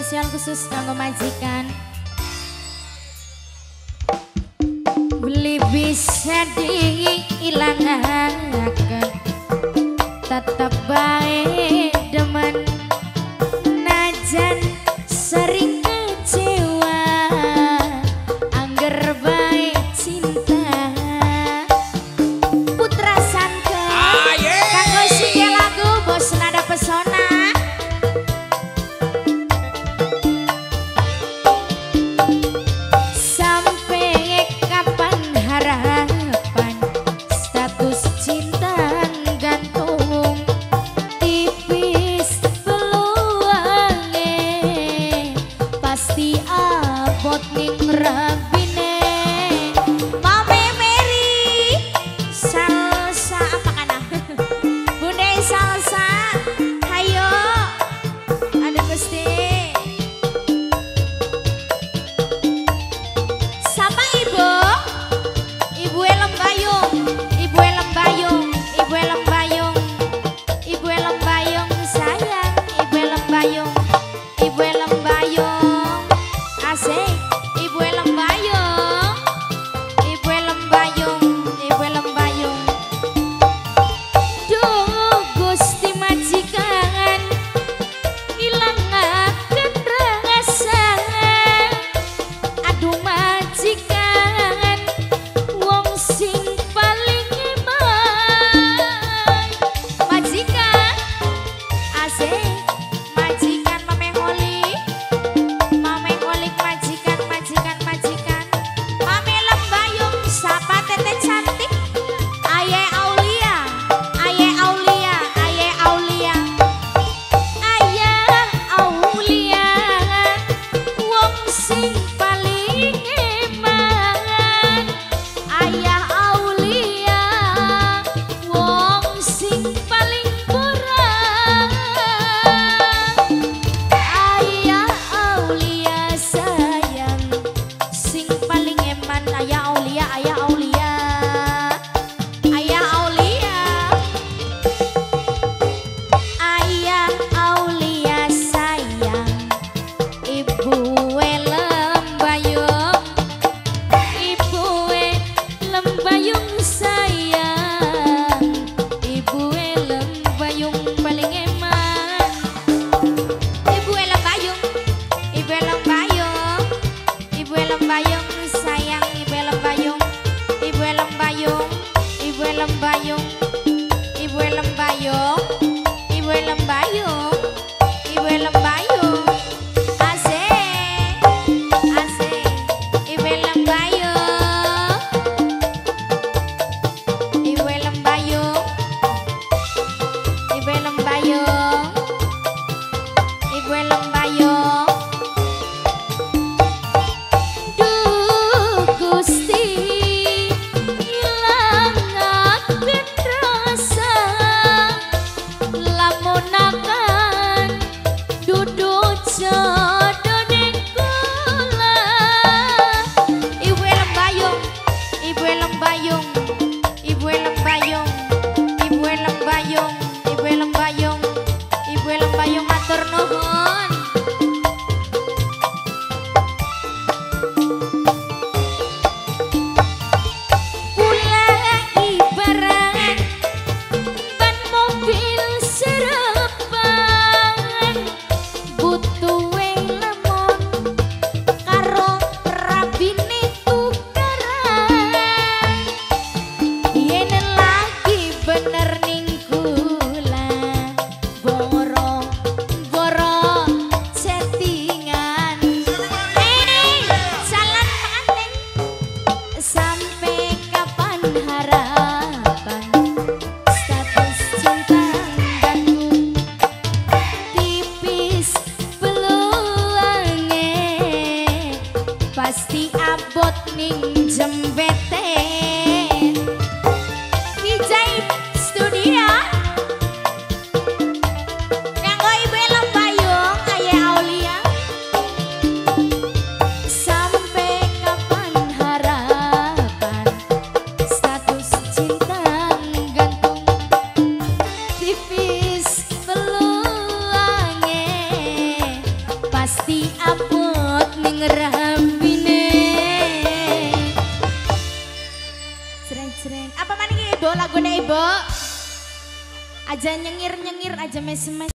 spesial khusus kanggo majikan. Beli bisa diilangaken, tetep bae demen najan sering kecewa, angger bae cinta. Putra Sangke kanggo singgih lagu Bos Nada Pesona. Pasti abot ning jembete Wijay Studio kanggo Ibu Elem Bayung Ayah Aulia sampai kapan harapan status cinta gantung tipis peluangnya pasti apot ning rambine. Jreng-jreng. Apa maneh iki Ibu lagune Ibu? Aja nyengir-nyengir aja mes-mes.